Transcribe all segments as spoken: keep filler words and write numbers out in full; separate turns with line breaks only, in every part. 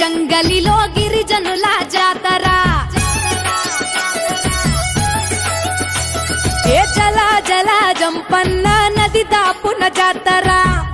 జంగలిలో గిరిజనుల జాతర ఏ జల జల జంపన్న నది దాపున జాతర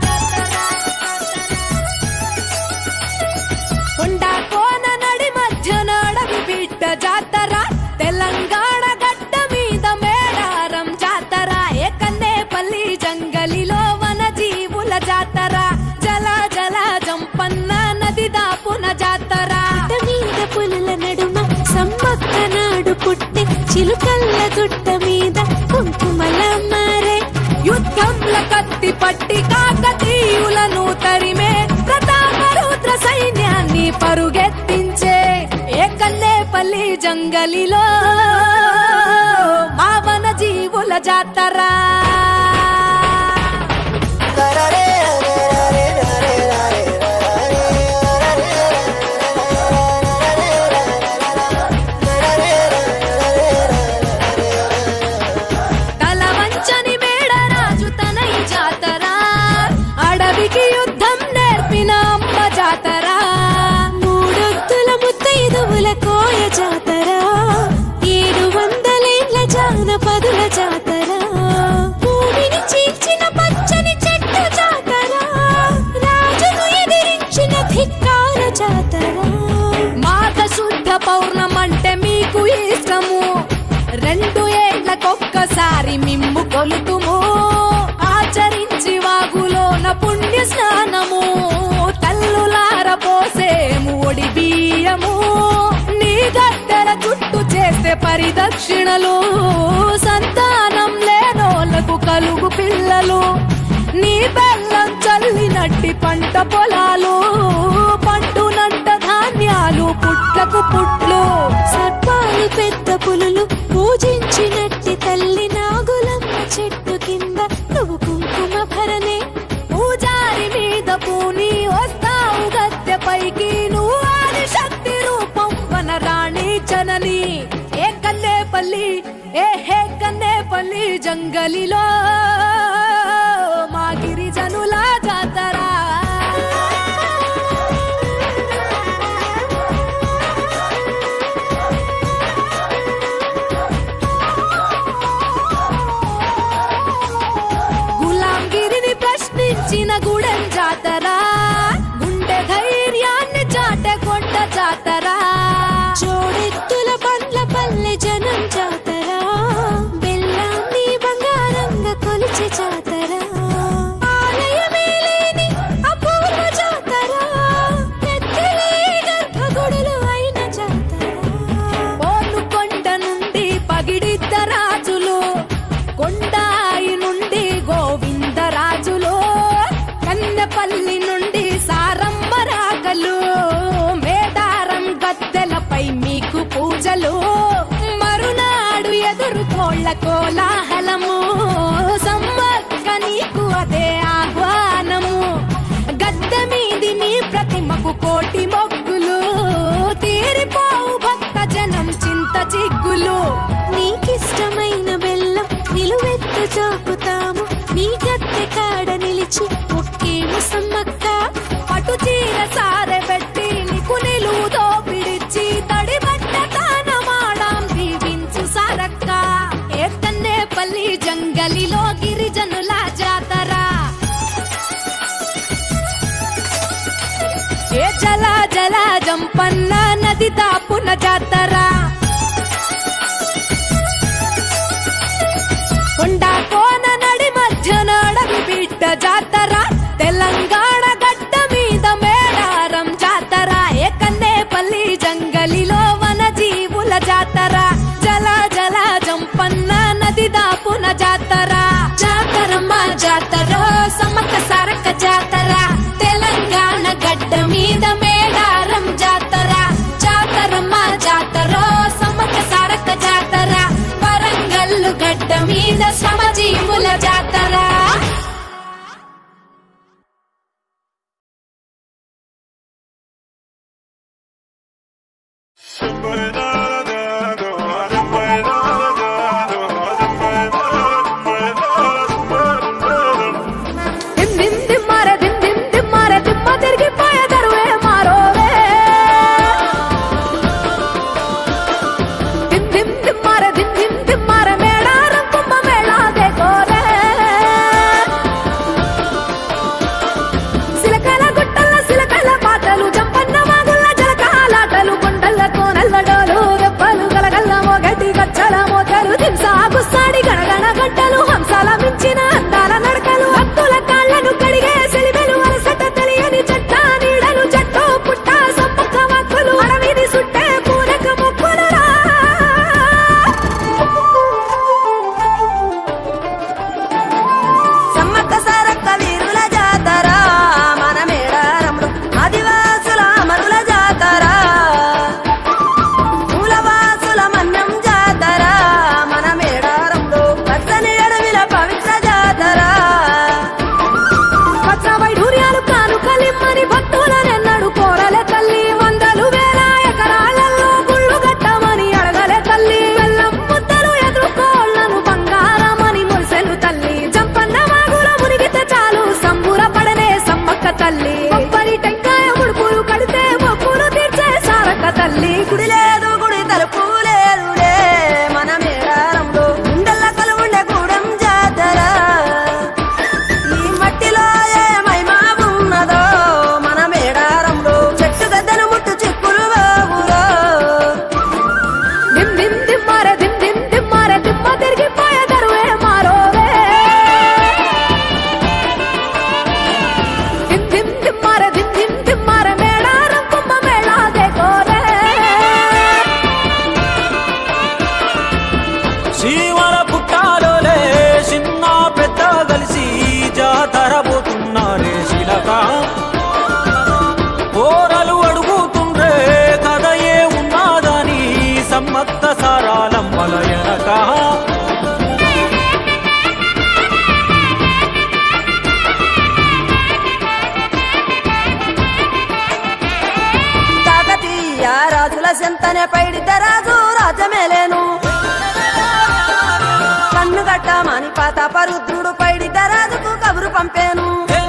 కొండా కోన నడి మధ్య నడవి బిడ్డ జాతర తెలంగాణ గడ్డ మీద మేడారం జాతర ఏ కన్నేపల్లి జంగలిలో వన జీవుల జాతర జల జల జంపన్న నది దాపున జాతర
మీద పులుల నడుమ సమ్మక్క నాడు పుట్టే చిలుకల్ల గుట్ట మీద కుంకుమల మారే
యుద్ధంల కత్తి పట్టి కాకతీయులను తరిమే ప్రతాపరుద్ర సైన్యాన్ని పరుగెత్తించే ఏ కన్నేపల్లి జంగలిలో మా వన జీవుల జాతర తలవంచని మేడరాజు తనై జాతర అడవికి యుద్ధం నేర్పిన అమ్మ జాతర
మూడొత్తుల ముత్తైదువుల కోయ జాతర ఏడు వందలేళ్ల జానపదుల జాతర భూమిని చీల్చిన పచ్చని చెట్టు జాతర రాజును ఎదిరించిన ధిక్కార జాతర
మాఘ శుద్ధ పౌర్ణమంటే మీకు ఇష్టము రెండు ఏళ్లకొక్కసారి మిమ్ము కొలుతుము ఆచరించి వాగులోన పుణ్య స్నానము తల్లులార పోసేము ఒడి బియ్యము నీ గద్దెల చుట్టూ చేస్తే పరిదక్షిణలు సంతానం లేనోళ్లకు కలుగు పిల్లలు నీ బెల్లం చల్లినట్టి పంట పొలాలు పండునంట ధాన్యాలు పుట్లకు పుట్లు
సర్పాలు పెద్ద పులులు పూజించినట్టి తల్లి నాగులమ్మ చెట్టు కింద నువ్వు కుంకుమ భరణే
పూజారి మీద పూని వస్తావు గద్దె పైకి నువ్వు ఆది శక్తి రూపం వన రాణి జనని ఏ కన్నేపల్లి ఏ హే కన్నేపల్లి జంగలిలో మా గిరిజనుల జాతర గులాంగిరిని ప్రశ్నించిన గుడెం జాతర గుండె ధైర్యాన్ని చాటే కొండ జాతర
జోడెత్తుల బండ్ల పల్లె జనం జాతర బెల్లాన్ని బంగారంగా కొలిచే జాతర ఆలయమే లేని అపూర్వ జాతర ఎత్తలే గర్భగుడులు అయిన జాతర
పోను కొండ నుండి పగిడిద్ద రాజులు కొండాయి నుండి గోవిందరాజులు కన్నెపల్లి నుండి సారమ్మ రాగలు మేడారం గద్దెలపై మీకు పూజలు మరునాడు ఎదురు కోళ్ళ కోలాహలము సమ్మక్క నీకు అదే ఆహ్వానము గద్దె మీది నీ ప్రతిమకు కోటి మొక్కులు తీరిపోవు భక్త జనం చింత చిగ్గులు
నీకిష్టమైన బెల్లం నిలువెత్తు చాపుతాము నీ గద్దె కాడ నిలిచి ఒక్కేము సమ్మక్క
పటు చీర సారె పెట్టి నీకు నిలువుతో పిడిచి తడి బట్ట తానమాడాం దీవించు సారక్క ఏ కన్నేపల్లి జంగలిలో గిరిజనుల జాతర ఏ జల జల జంపన్న నది దాపున జాతర కొండా కోన నడి మధ్య నడవి బిడ్డ జాతర తెలంగాణ గడ్డ మీద మేడారం జాతర ఏ కన్నేపల్లి జంగలిలో వన జీవుల జాతర జల జల జంపన్న నది దాపున జాతర
జాతరమ్మ జాతర సమ్మక్క సారక్క జాతర తెలంగాణ గడ్డ మీద మేడారం జాతర జాతరమ్మ జాతర సమ్మక్క సారక్క జాతర వరంగల్లు గడ్డ మీద శ్రమజీవుల జాతర
దిమ్ దిమ్ దిమ్ మారే దిమ్ దిమ్ దిమ్ మారే దిమ్మ తిరిగిపోయే దరువే మారోవే
పుట్టాలోలే చిన్న పెద్ద కలిసి జాతర పోతున్నారే శిలక పోరలు అడుగుతుండ్రే కథ ఏ ఉన్నాదని సమ్మక్క సారాలమ్మల ఎనక
రాజుల సెంతనే పైడిత రాజు రాజమేలేను కన్ను గట్ట మాని పాత పరుద్రుడు పైడిత రాజుకు కబురు పంపేను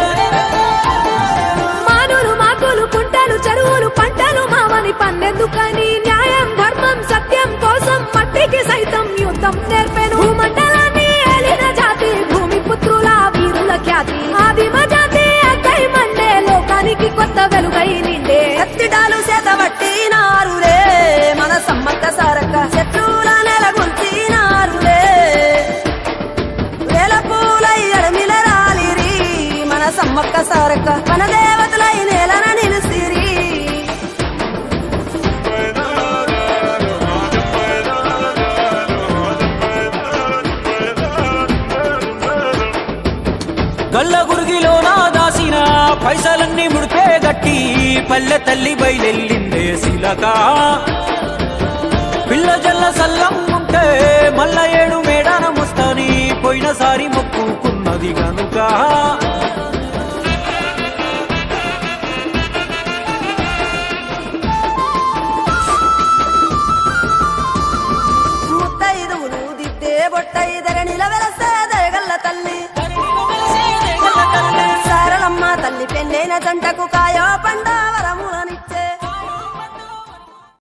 మానులు మాకులు కుంటలు చెరువులు పంటలు మామని పన్నెందుకని న్యాయం ధర్మం సత్యం కోసం మట్టికి సైతం యుద్ధం నేర్పెను భూమండలాన్ని ఏలిన జాతి భూమి పుత్రుల వీరుల ఖ్యాతి ఆదిమ జాతి అక్కై మండే లోకానికి కొత్త వెలుగై నిండే
కత్తిడాలు చేతబట్టినారులే మన సమ్మక్క సారక్క శత్రువుల నెలగొల్చినారులే వేల పూలై అడమిల రాలిరి మన సమ్మక్క సారక్క మన దేవతలై నేలన నిలిసిరి
గల్ల గురిగిలో నా దాసిన పైసలన్నీ ముడిపే గట్టి పల్లె తల్లి బయలెల్లిందే శిలక పిల్ల జల్ల సల్లం ఉంటే మల్ల ఏడు మేడాన ముస్తాని పోయినసారి మొక్కుకున్నది గనుక
ముత్తైదువులు దిద్దే బొట్టైదర నిలవెలసే దయగల్ల తల్లి సారలమ్మ తల్లి పెళ్ళైన జంటకు కాయో పండవ